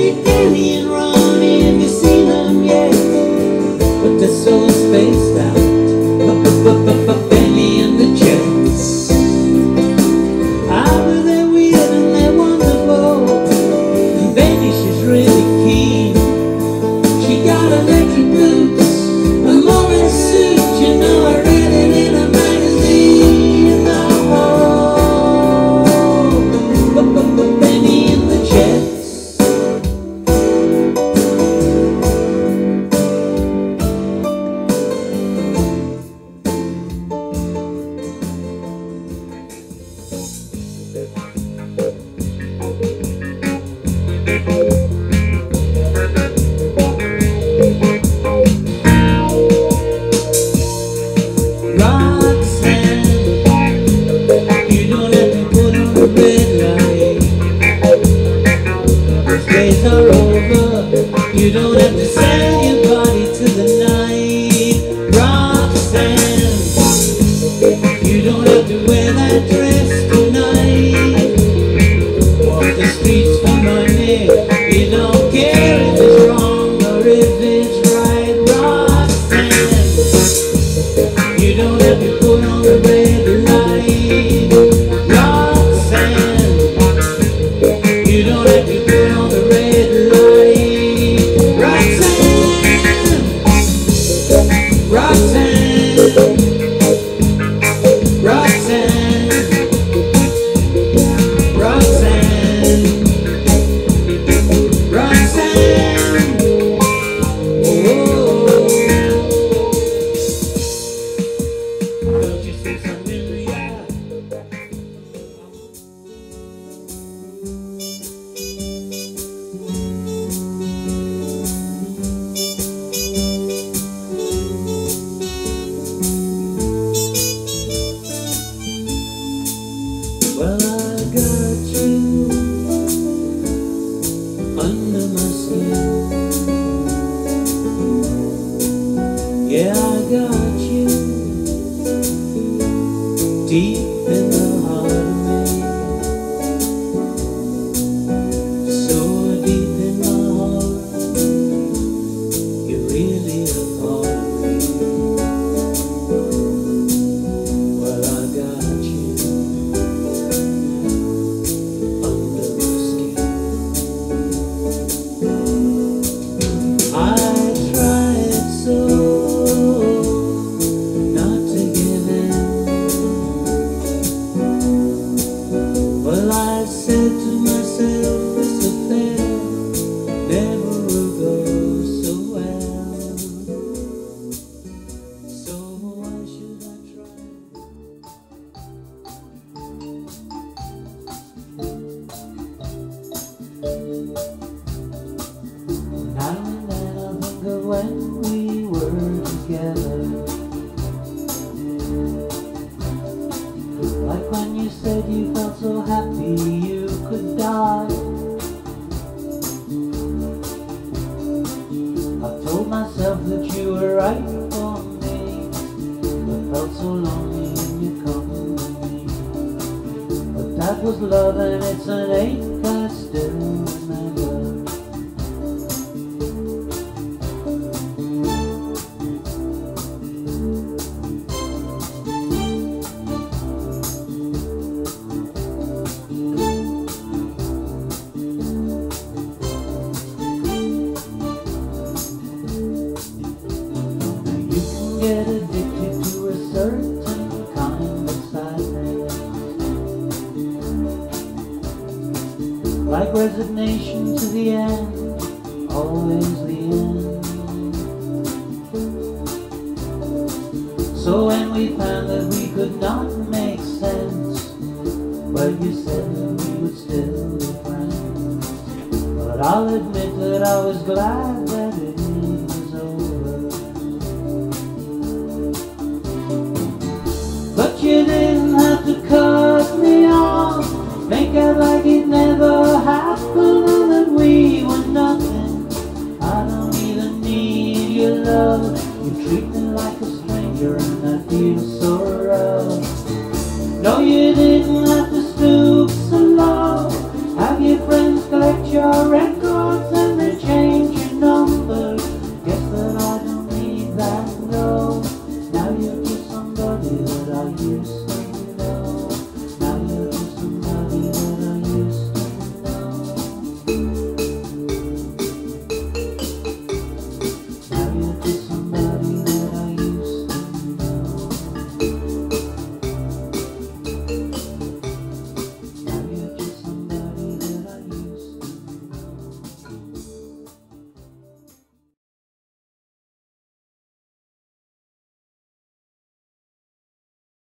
Danny and Ronnie, have you seen them yet? But they're so spaced out. Benny and the Jets. Ah, but they're weird and they're wonderful. And Benny, she's really keen. She got electric boots, a Morris suit, you know, I read it in a magazine. Oh, Benny and the Jets. Roxanne, you don't have to put on the red light. Those days are over. You don't have to sell your body to the night. Roxanne, you don't have to wear that dress tonight. Walk the streets for money. You don't care if it's wrong or if it's right. Roxanne, you don't have to put on the red light. Roxanne, you don't have to put on the red light. Roxanne, Roxanne, Roxanne, Roxanne, Roxanne. Don't you see something in the eye? Well, I got you under my skin. Yeah, I got you deep in the heart of me. So deep in my heart, you're really a part of me. Well, I got you under my skin. I tried so not to give in. Well, I said to myself, this affair never will go so well. So why should I try? Now and then I think of when we were together. Like when you said you felt so happy you could die. I told myself that you were right for me, but felt so lonely in your company. But that was love and it's an ache I still remember. Get addicted to a certain kind of sadness, like resignation to the end, always the end. So when we found that we could not make sense, well, you said that we would still be friends. But I'll admit that I was glad that it was over. But you didn't have to cut me off, make out like it never happened and that we were nothing. I don't even need your love, you treat me